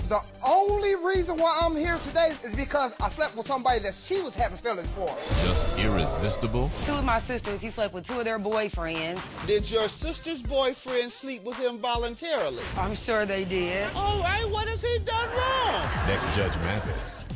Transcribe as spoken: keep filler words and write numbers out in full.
The only reason why I'm here today is because I slept with somebody that she was having feelings for. Just irresistible? Two of my sisters, he slept with two of their boyfriends. Did your sister's boyfriend sleep with him voluntarily? I'm sure they did. All right, what has he done wrong? Next Judge Mathis.